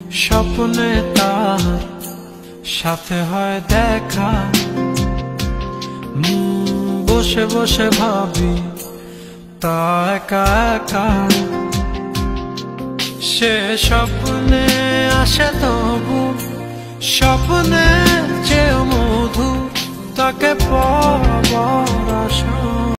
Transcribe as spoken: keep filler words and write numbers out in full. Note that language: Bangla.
স্বপ্নে তার সাথে হয় দেখা, বসে বসে ভাবি তা একা একা। সে স্বপ্নে আসে তবু স্বপ্নের চেয়ে মধু, তাকে পাবার আশা।